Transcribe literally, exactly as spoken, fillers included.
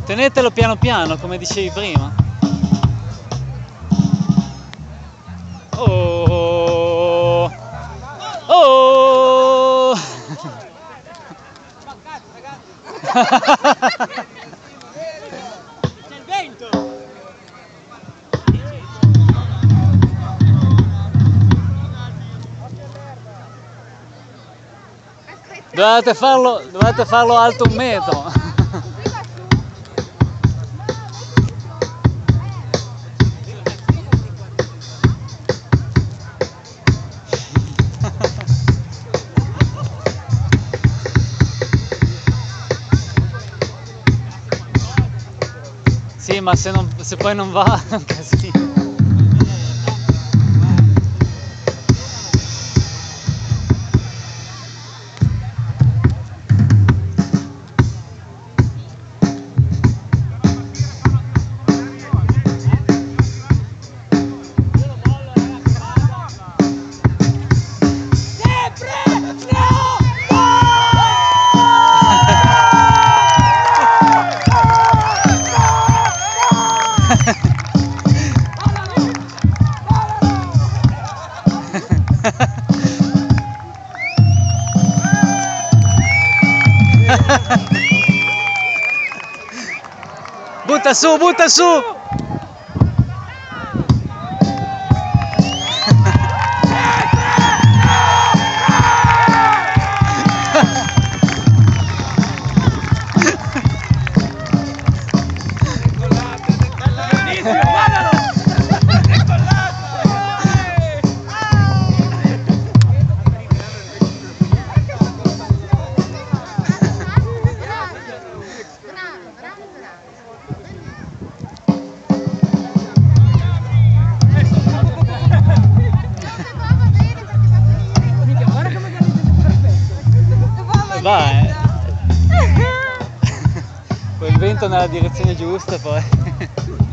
Tenetelo piano piano, come dicevi prima. Oh! Oh! C'è il vento! Dovete farlo, dovete farlo alto un metro. Sì, ma se, non, se poi non va è un casino. Butta su, butta su! Vai! Quel vento nella direzione giusta poi.